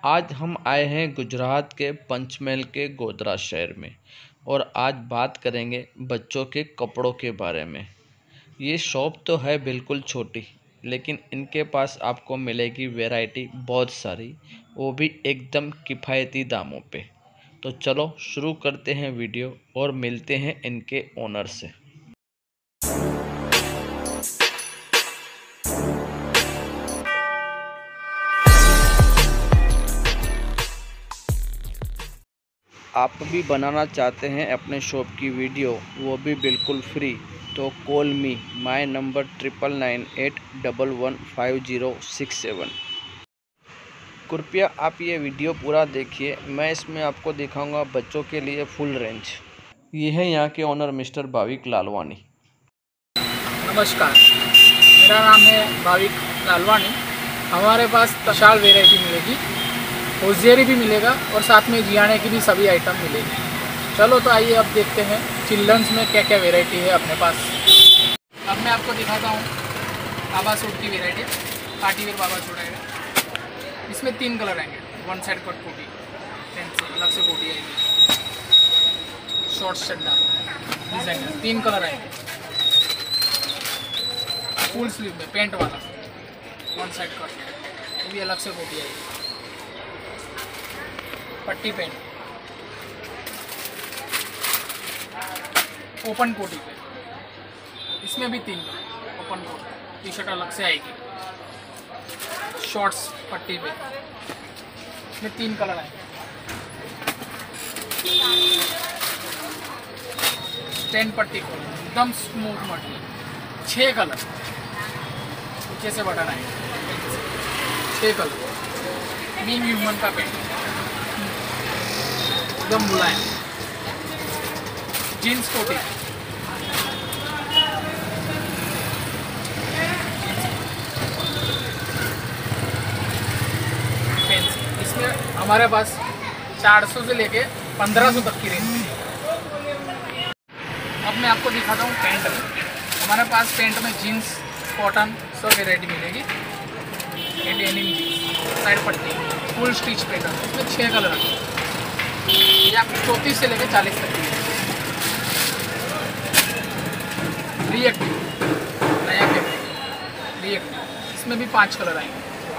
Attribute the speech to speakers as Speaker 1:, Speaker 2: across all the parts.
Speaker 1: आज हम आए हैं गुजरात के पंचमहल के गोधरा शहर में और आज बात करेंगे बच्चों के कपड़ों के बारे में। ये शॉप तो है बिल्कुल छोटी, लेकिन इनके पास आपको मिलेगी वैरायटी बहुत सारी, वो भी एकदम किफ़ायती दामों पे। तो चलो शुरू करते हैं वीडियो और मिलते हैं इनके ओनर से। आप भी बनाना चाहते हैं अपने शॉप की वीडियो, वो भी बिल्कुल फ्री, तो कॉल मी, माय नंबर 9998115067। कृपया आप ये वीडियो पूरा देखिए। मैं इसमें आपको दिखाऊंगा बच्चों के लिए फुल रेंज। ये है यहाँ के ओनर मिस्टर भाविक लालवानी।
Speaker 2: नमस्कार, मेरा नाम है भाविक लालवानी। हमारे पास विशाल वैरायटी मिलेगी, होजियरी भी मिलेगा और साथ में जियाने की भी सभी आइटम मिलेगी। चलो तो आइए अब देखते हैं चिल्ड्रंस में क्या क्या वैरायटी है अपने पास। अब मैं आपको दिखाता हूँ बाबा सूट की वैरायटी। पार्टी वेयर बाबा सूट आएगा, इसमें 3 कलर आएंगे। वन साइड कट कोटी, पेंसिल अलग से कोटी आएगी, शॉर्ट चड्डा डिजाइनर, 3 कलर आएंगे। फुल स्लीव में पेंट वाला वन साइड कट, वो भी अलग से कोटी आएगी। पट्टी पेंट ओपन कोटी पे, इसमें भी 3 ओपन कोट, टी शर्ट अलग से आएगी। शॉर्ट्स पट्टी पे, इसमें 3 कलर आएंगे। स्टैंड पट्टी को एकदम स्मूथ मटेरियल, 6 कलर, नीचे से बटन आएंगे, 6 कलर। मीन ह्यूमन का पेंट एकदम मुलायम। जीन्स कोटी, इसमें हमारे पास 400 से लेके 1500 तक की रेंज है। अब मैं आपको दिखाता हूँ पैंट में। हमारे पास पैंट में जीन्स, कॉटन सब वेराइटी मिलेगी। ये डेनिम जीन्स, साइड पट्टी, फुल स्टिच पैटर्न, इसमें 6 कलर आते हैं। ये आपकी 34 से लेकर 40 तक की है। रिएक्टिव, नया कैमरा रिएक्टिव, इसमें भी 5 कलर आएंगे।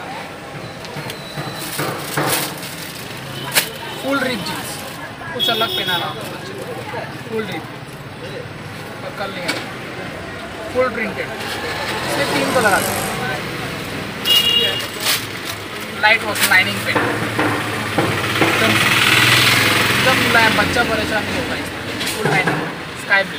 Speaker 2: फुल रिप जीन्स, कुछ अलग पहनाना होगा बच्चे को, फुल रिप कल नहीं आएगा। फुल प्रिंटेड, इसमें 3 कलर आते हैं। लाइट वॉश लाइनिंग पेंट, एकदम मुलायम, बच्चा परेशान नहीं होगा इसमें। Full lining sky blue.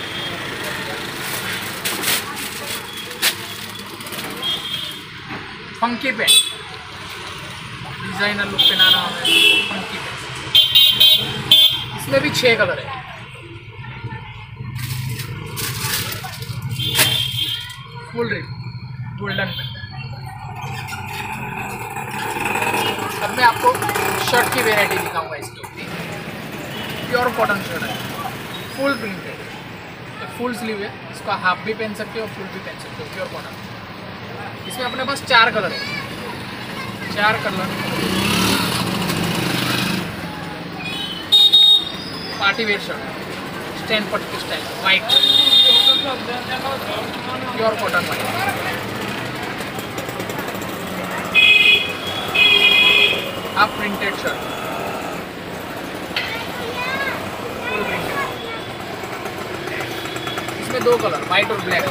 Speaker 2: Funky pant, designer look पहनाना है, फंकी पेंट, इसमें भी 6 कलर है। Full rip golden pant. अब मैं आपको शर्ट की वेराइटी दिखाऊंगा। इसके ऊपर प्योर कॉटन शर्ट है, फुल प्रिंटेड, फुल स्लीव है। इसका हाफ भी पहन सकते हो, फुल भी पहन सकते हो, प्योर कॉटन। इसमें अपने पास 4 कलर है, 4 colour. Party wear shirt, stand पट्टी style, white, pure cotton white. Half printed shirt, full printed, इसमें 2 कलर, वाइट और ब्लैक।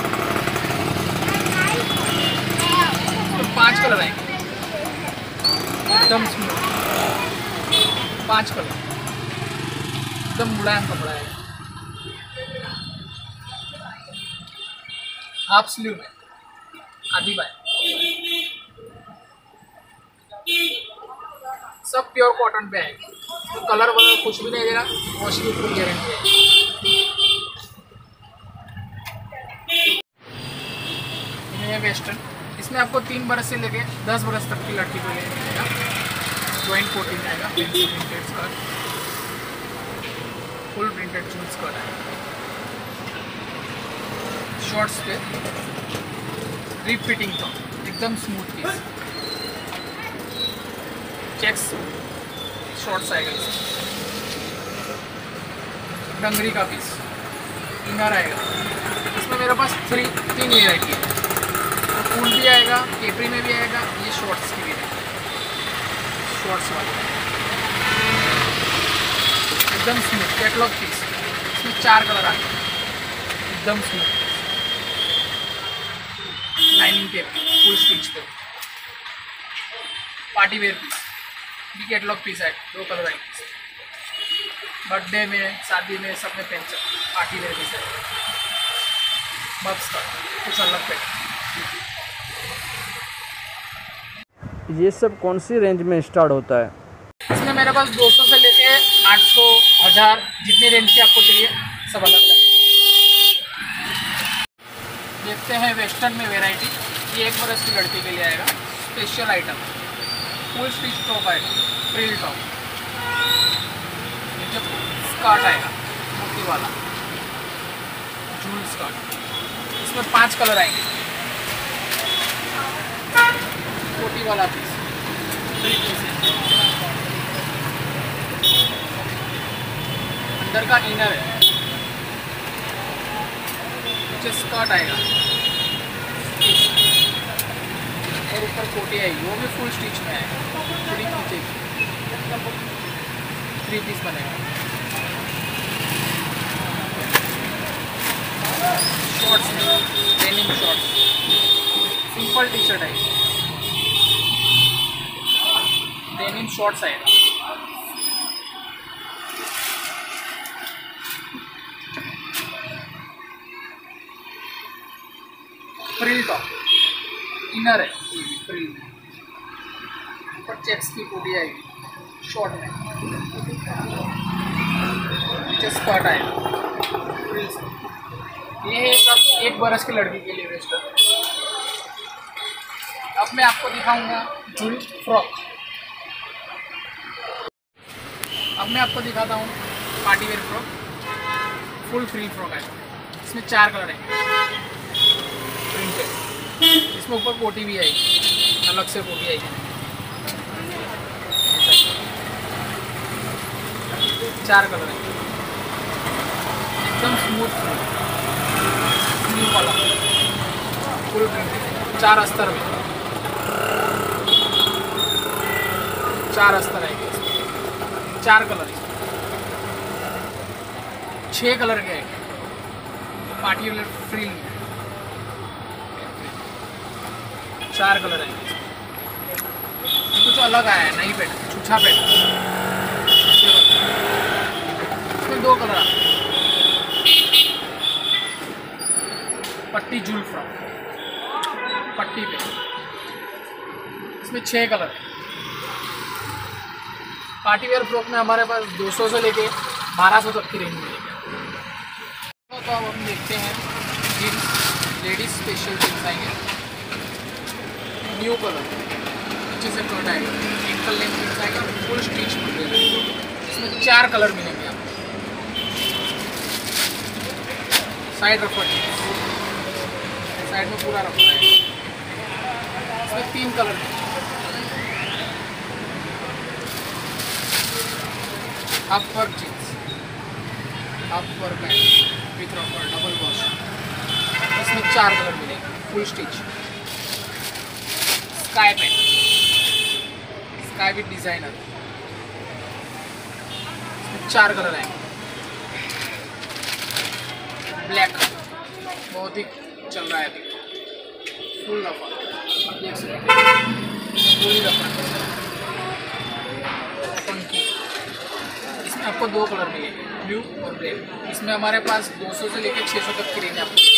Speaker 2: 5 कलर आएंगे, एकदम स्मूथ, 5 कलर, एकदम मुलायम कपड़ा है। हाफ स्लीव में, आधी बाय, सब प्योर कॉटन पे आएंगे। तो कलर वगैरह कुछ भी नहीं देगा, वॉश की फुल गारंटी है। ये वेस्टर्न, इसमें आपको 3 बरस से लेके 10 बरस तक की लड़की को मिलेगा। जॉइंट कोटी में आएगा, printed skirt, full printed jeans skirt आएगा। शॉर्ट्स पे रिप फिटिंग था, एकदम स्मूथ पीस। चेक्स शॉर्ट्स आएगा इसमें, डंगरी का पीस इनर आएगा। इसमें मेरे पास तीन वेराइटी है, तो फूल भी आएगा, केपरी में भी आएगा, ये शॉर्ट्स की भी है, शॉर्ट्स वाला एकदम स्मूथ कैटलॉग पीस। इसमें 4 कलर आते हैं, एकदम smooth lining tape full stitch पे। पार्टी वेयर पीस भी कैटलॉग पीस है, 2 कलर आएंगे। बर्थडे में, शादी में, सब में पहन सकते, पार्टी वेयर पीस है। बक्स का कुछ अलग पे।
Speaker 1: ये सब कौन सी रेंज में स्टार्ट होता है?
Speaker 2: इसमें मेरे पास 200 से लेके 800, 1000 जितने रेंज की आपको चाहिए सब अलग अलग। देखते हैं वेस्टर्न में वैरायटी। ये 1 बरस की लड़की के लिए आएगा, special item, full stitch top आएगा, फ्रिल टॉप। ये जब स्कर्ट आएगा मोती वाला जूल स्कर्ट, इसमें 5 कलर आएंगे। मोती वाला पीस, 3 पीस है। अंदर का इनर है, नीचे स्कर्ट आएगा और ऊपर कोटी आएगी, वो भी फुल स्टिच में आएगा। 3 पीस बनेगा। शॉर्ट्स में denim shorts, simple T shirt आएगी, डेनिम शॉर्ट्स आएगा। फ्रिल टॉप इनर है, फ्रिल में ऊपर चेक्स की कोटी आएगी, शॉर्ट में नीचे स्कर्ट आएगा। ये है सब 1 बरस की लड़की के लिए वेस्ट। अब मैं आपको दिखाऊंगा जूल फ्रॉक। अब मैं आपको दिखाता हूँ party wear frock, full free frock है। इसमें 4 कलर है, इसमें ऊपर कोटी भी आएगी, अलग से कोटी आएगी। 4 कलर है, एकदम स्मूथ वाला फुल प्रिंट। 4 अस्तर में, 4 अस्तर आएंगे, 4 कलर, 6 कलर के आएंगे। पार्टी वेयर फ्रिल में 4 कलर आएंगे। कुछ अलग आया है, नई पेट, छुच्छा पेट। इसमें 2 कलर आते हैं, पट्टी जूल फ्रॉक, पट्टी पे। इसमें 6 कलर है। पार्टी वेयर फ्रॉक में हमारे पास 200 से लेके 1200 तक की रेंज मिलेगी। तो अब हम देखते हैं जीन्स, लेडीज स्पेशल जीन्स आएंगे, न्यू कलर, नीचे से कट आएगा, एंकल लेंथ जीन्स आएगा, फुल स्टिच मटेरियल। इसमें 4 कलर मिलेंगे आपको। साइड रफर जीन्स, साइड में पूरा रफर है। इसमें 3 कलर है। Half work jeans, half work है विथ रफर, डबल वॉश। इसमें 4 कलर मिलेंगे, full stitch. Sky pant, sky with designer, इसमें 4 कलर आएंगे। ब्लैक बहुत ही चल रहा है अभी, फुल रफर, आप देख सकते हैं, फुल रफर पंकी। इसमें आपको 2 कलर मिलेंगे, ब्लू और ब्लैक। इसमें हमारे पास 200 से लेकर 600 तक की रेंज आपको